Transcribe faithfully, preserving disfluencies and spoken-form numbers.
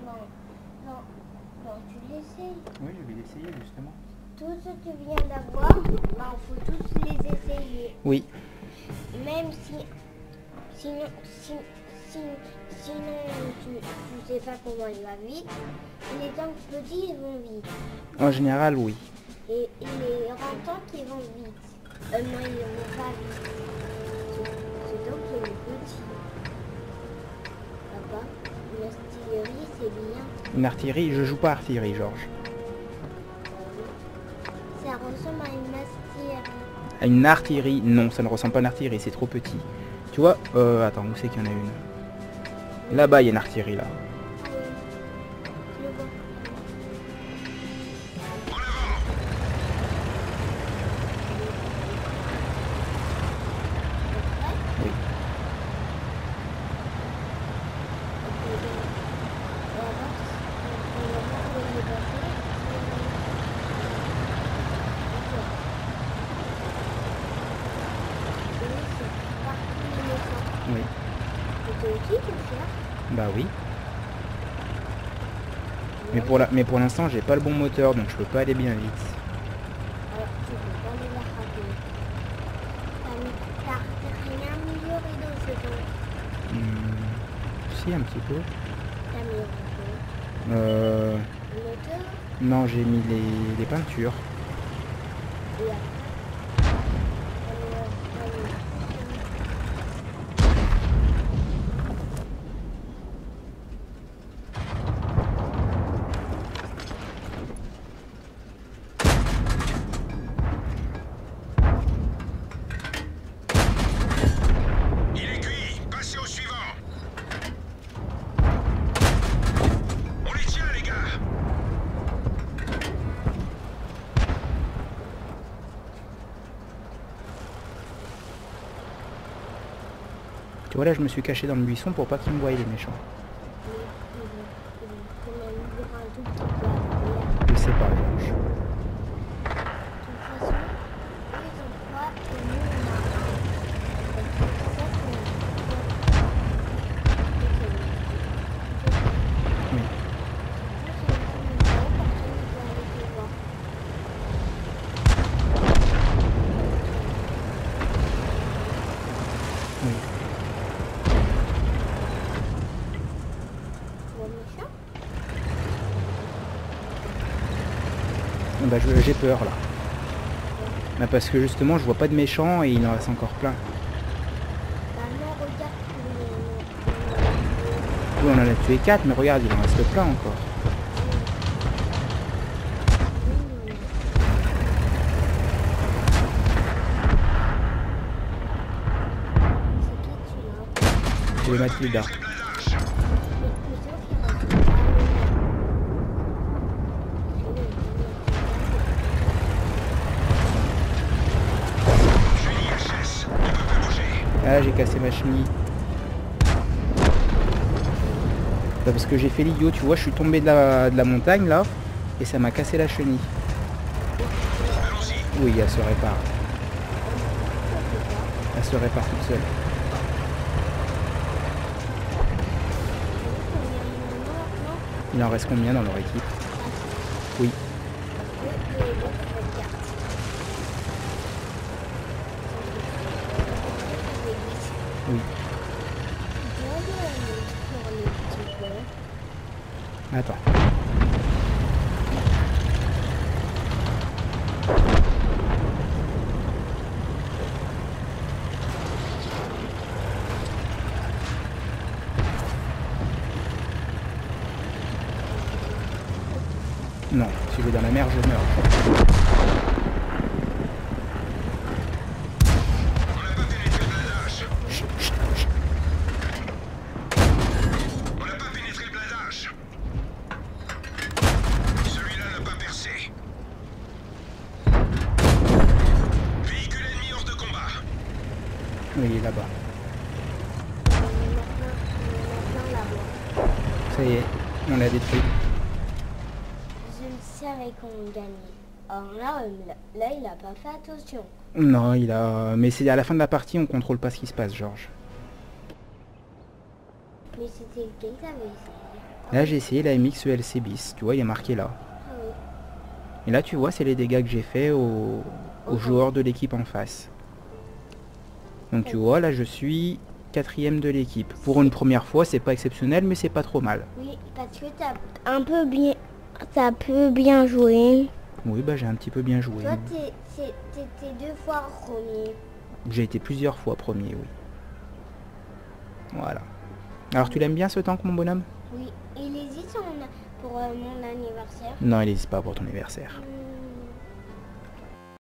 Non, non, non, tu l'essayes. Oui, je vais l'essayer justement. Tout ce que tu viens d'avoir, bah, il faut tous les essayer. Oui. Même si, sinon, si, si, sinon tu ne sais pas comment il va vite. Les tanks petits, ils vont vite. En général, oui. Et, et les rentants qui vont vite. Euh, non, ils ne vont pas vite. C'est donc les petits. Papa, l'artillerie, c'est bien. Une artillerie, je joue pas artillerie, Georges. Ça ressemble à une artillerie. À une artillerie, non, ça ne ressemble pas à une artillerie, c'est trop petit. Tu vois, euh, attends, où c'est qu'il y en a une? Là-bas, il y a une artillerie, là. Oui, je le vois. Oui. Oui. C'était aussi tout ça. Bah oui. Mais pour la, mais pour l'instant, j'ai pas le bon moteur, donc je peux pas aller bien vite. Alors, tu peux pas les rattraper. T'as t'as rien amélioré dans ce temps. Hmm, si, un petit peu. T'as amélioré Euh, le moteur non, j'ai mis les, les peintures. et après. Tu vois, là, je me suis caché dans le buisson pour pas qu'ils me voient, les méchants. Je sais pas, Georges. Oui. Oui. Bah, je- j'ai peur, là. Bah, parce que justement, je vois pas de méchants et il en reste encore plein. Oui, on en a tué quatre, mais regarde, il en reste plein encore. C'est les Mathilda. Ah, j'ai cassé ma chenille. Bah, parce que j'ai fait l'idiot, tu vois, je suis tombé de la, de la montagne là, et ça m'a cassé la chenille. Oui, elle se répare. Elle se répare toute seule. Il en reste combien dans leur équipe? Oui. Oui. Attends. Non, si je vais dans la mer, je meurs. Chut, chut, chut. On n'a pas pénétré le blindage. Celui-là n'a pas percé. Véhicule ennemi hors de combat. Oui, il est là-bas. Ça y est, on l'a détruit. Je le savais qu'on gagnait. Alors là, euh, là, il a pas fait attention. Non, il a... Mais c'est à la fin de la partie, on contrôle pas ce qui se passe, Georges. Mais c'était lequel t'avais essayé? Là, j'ai essayé la M X E L C bis. Tu vois, il y a marqué là. Ah oui. Et là, tu vois, c'est les dégâts que j'ai fait aux, aux Ok. joueurs de l'équipe en face. Donc, tu vois, là, je suis quatrième de l'équipe. Pour une première fois, c'est pas exceptionnel, mais c'est pas trop mal. Oui, parce que t'as un peu bien, t'as peu bien joué. Oui, bah, j'ai un petit peu bien joué. Toi, t'es, c'est- t'étais deux fois premier. J'ai été plusieurs fois premier, oui. Voilà. Alors, tu l'aimes bien ce tank, mon bonhomme? Oui. Il hésite son- pour euh, mon anniversaire. Non, il n'hésite pas pour ton anniversaire. Hmm,